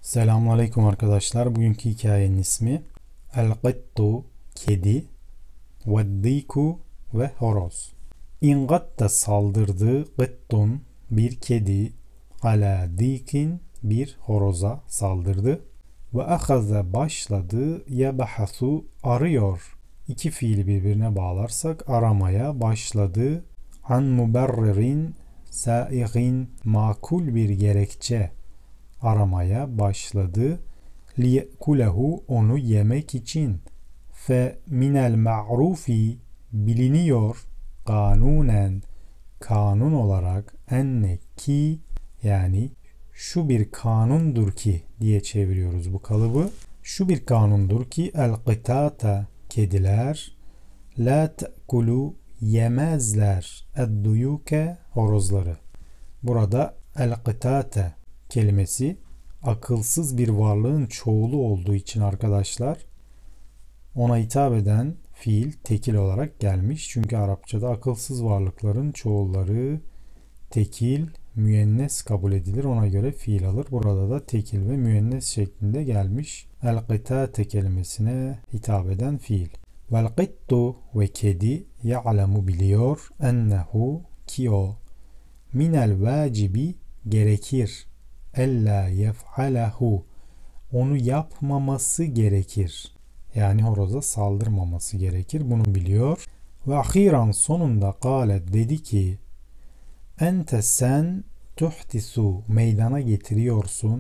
Selamünaleyküm arkadaşlar. Bugünkü hikayenin ismi El-Qittu, kedi, ve ve horoz. İngatta saldırdı Qittun, bir kedi, ala dikin, bir horoza saldırdı. Ve ahaza başladı yebahasu, arıyor. İki fiili birbirine bağlarsak aramaya başladı. An muberririn saigin, makul bir gerekçe aramaya başladı. Liyekulehu, onu yemek için. Fe minel ma'rufi, biliniyor, kanunen, kanun olarak, enne ki, yani şu bir kanundur ki diye çeviriyoruz bu kalıbı. Şu bir kanundur ki el qitata, kediler, la te'kulu, yemezler, edduyuke, horozları. Burada el qitata kelimesi akılsız bir varlığın çoğulu olduğu için arkadaşlar ona hitap eden fiil tekil olarak gelmiş. Çünkü Arapçada akılsız varlıkların çoğulları tekil, müennes kabul edilir. Ona göre fiil alır. Burada da tekil ve müennes şeklinde gelmiş. El-qitâte kelimesine hitap eden fiil. Vel-qittu, ve kedi, ya'lemu, biliyor, ennehu, ki o, minel vacibi, gerekir, ella yef'alehu, onu yapmaması gerekir. Yani horoza saldırmaması gerekir. Bunu biliyor. Ve ahiran, sonunda kâlet, dedi ki, ente sen tuhtisu, meydana getiriyorsun,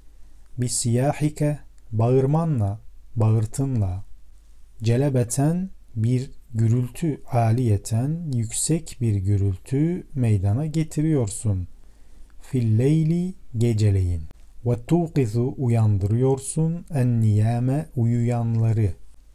bisiyahike, bağırmanla, bağırtınla, celebeten, bir gürültü, aliyeten, yüksek bir gürültü meydana getiriyorsun. Filleyli, geceleyin. Ve tuqizu, uyandırıyorsun, en niyame, uyuyanları.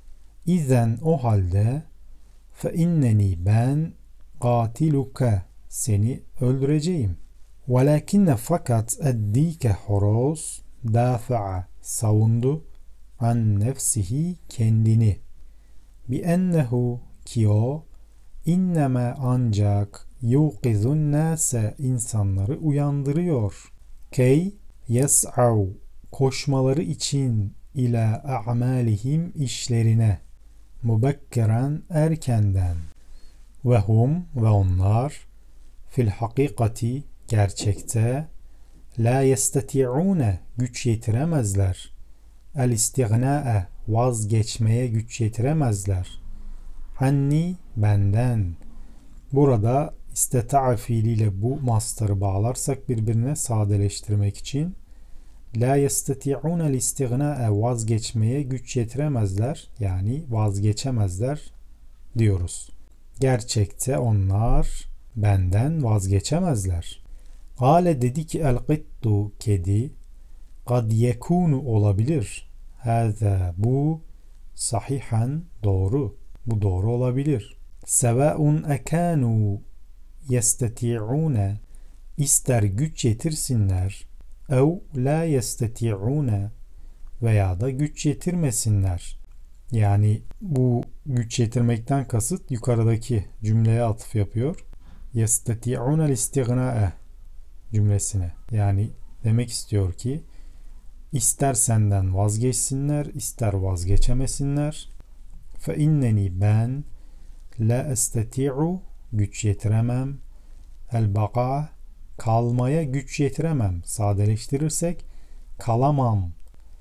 İzen, o halde, fe inneni, ben, katiluke, seni öldüreceğim. Velakinne, fakat, eddike, horoz, dafa'a, savundu, an nefsihi, kendini. Bi ennehu, ki o, inneme, ancak, yuqizun nase, insanları uyandırıyor. Key, yes'av, koşmaları için, ila a'malihim, işlerine, mubekkeren, erkenden, ve hum, ve onlar, fil hakikati, gerçekte, la yestati'une, güç yetiremezler, el istignae, vazgeçmeye güç yetiremezler, anni, benden. Burada isteta'a fiiliyle bu mastarı bağlarsak birbirine sadeleştirmek için, la yestati'unel istigna'a, vazgeçmeye güç yetiremezler, yani vazgeçemezler diyoruz. Gerçekte onlar benden vazgeçemezler. Kale, dedi ki, el qittu, kedi, kad yekunu, olabilir, hâzâ, bu, sahihan, doğru, bu doğru olabilir. Sevaun ekanu yestati'une, ister güç yetirsinler, ev la yestati'une, veya da güç yetirmesinler. Yani bu güç yetirmekten kasıt yukarıdaki cümleye atıf yapıyor. Yestati'unel istignae cümlesine. Yani demek istiyor ki ister senden vazgeçsinler, ister vazgeçemesinler. Fe inneni, ben, la estati'u, güç yetiremem, el baka, kalmaya güç yetiremem. Sadeleştirirsek kalamam.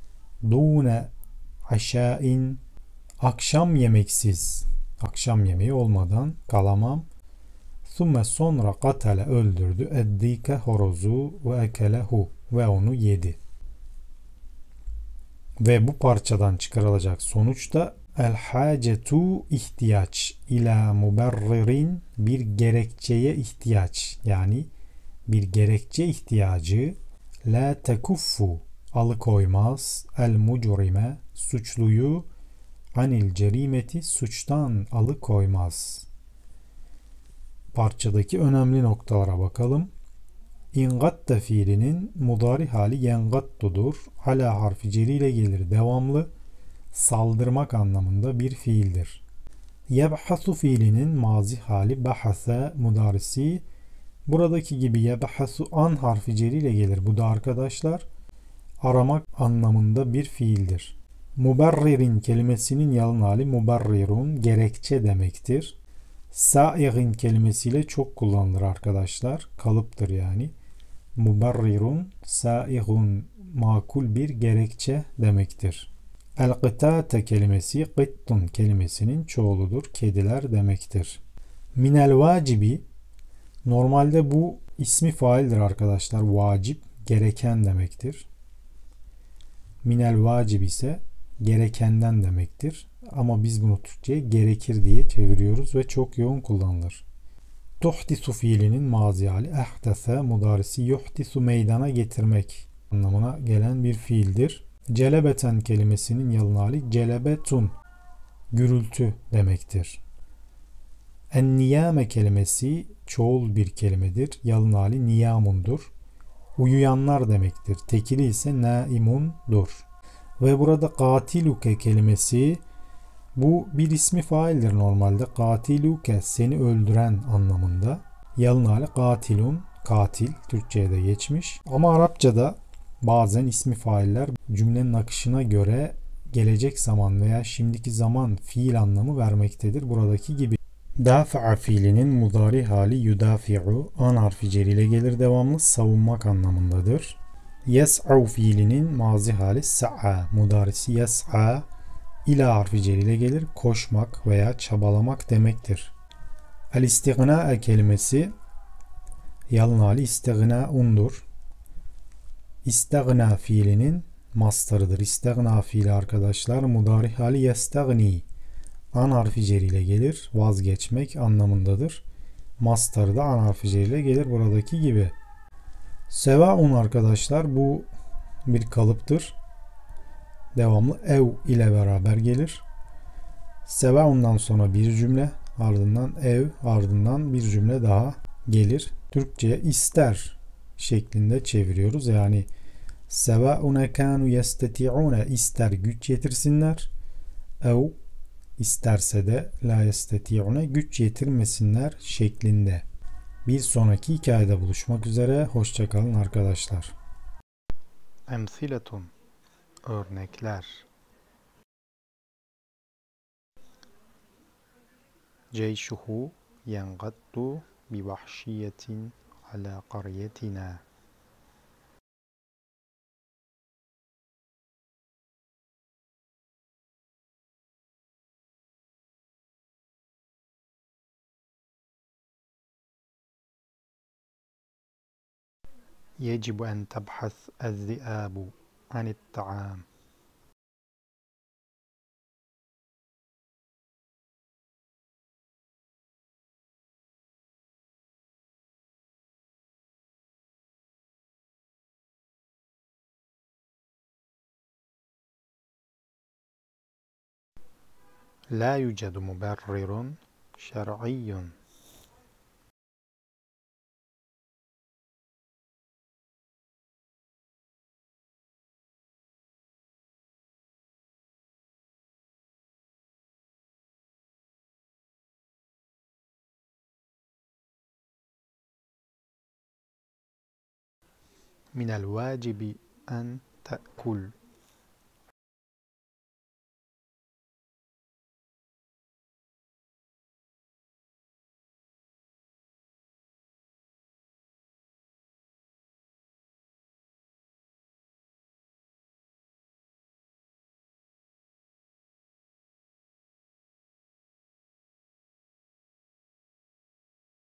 Dune aşain, akşam yemeksiz, akşam yemeği olmadan kalamam. Thumme, sonra, katale, öldürdü, eddike, horozu, ve ekelehu, ve onu yedi. Ve bu parçadan çıkarılacak sonuç da el hacetu, ihtiyaç, ila muberririn, bir gerekçeye ihtiyaç, yani bir gerekçe ihtiyacı, la tekuffu, alıkoymaz, el mucrime, suçluyu, anil cerimeti, suçtan alıkoymaz. Parçadaki önemli noktalara bakalım. İngatta fiilinin mudari hali yengattudur. Ala harfi ceri ile gelir, devamlı, saldırmak anlamında bir fiildir. Yebhasu fiilinin mazi hali bahase, mudarisi, buradaki gibi yebhasu an harfi ceri ile gelir. Bu da arkadaşlar aramak anlamında bir fiildir. Muberririn kelimesinin yalın hali muberrirun, gerekçe demektir. Sairin kelimesiyle çok kullanılır arkadaşlar. Kalıptır yani. Muberrirun, sairun, makul bir gerekçe demektir. El-gıtate kelimesi gıttun kelimesinin çoğuludur. Kediler demektir. Minel vacibi, normalde bu ismi faildir arkadaşlar. Vacip, gereken demektir. Minel vacib ise gerekenden demektir. Ama biz bunu Türkçe'ye gerekir diye çeviriyoruz ve çok yoğun kullanılır. Tuhdisu fiilinin mazi hali ehdese mudarisi yuhdisu meydana getirmek anlamına gelen bir fiildir. Celebeten kelimesinin yalın hali celebetun, gürültü demektir. En-niyame kelimesi çoğul bir kelimedir. Yalın hali niyamundur. Uyuyanlar demektir. Tekili ise naimundur. Ve burada katiluke kelimesi, bu bir ismi faildir normalde. Katiluke, seni öldüren anlamında. Yalın hali katilun, katil. Türkçe'ye de geçmiş. Ama Arapçada bazen ismi failler cümlenin akışına göre gelecek zaman veya şimdiki zaman fiil anlamı vermektedir. Buradaki gibi. Dafa'a fiilinin mudari hali yudafi'u, an harfi cer ile gelir, devamlı savunmak anlamındadır. Yes'u fiilinin mazi hali sa'a, mudarisi yes'a, ila harfi cer ile gelir, koşmak veya çabalamak demektir. El-istigna kelimesi yalın hali istignaundur. İstigna fiilinin mastarıdır. İstigna fiili arkadaşlar mudari hali yestegni, an harfi cer ile gelir, vazgeçmek anlamındadır. Mastarı da an harfi cer ile gelir buradaki gibi. Sevaun arkadaşlar bu bir kalıptır. Devamlı ev ile beraber gelir. Sevaundan sonra bir cümle, ardından ev, ardından bir cümle daha gelir. Türkçe'ye ister şeklinde çeviriyoruz. Yani sevaune kanu yesteti'une, ister güç yetirsinler, ev isterse de la yesteti'une, güç yetirmesinler şeklinde. Bir sonraki hikayede buluşmak üzere. Hoşça kalın arkadaşlar. Emsiletun, örnekler. Ceyşuhu yengaddu bi vahşiyetin ala qaryetina. يجب أن تبحث الذئاب عن الطعام. لا يوجد مبرر شرعي. من الواجب أن تأكل.